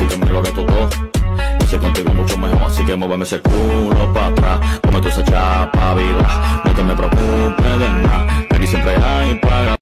ti que me lo haga todo. Y sé contigo mucho mejor, así que muéveme ese culo pa' atrás. Come tú esa chapa, vida, no te me preocupes de nada, aquí siempre hay para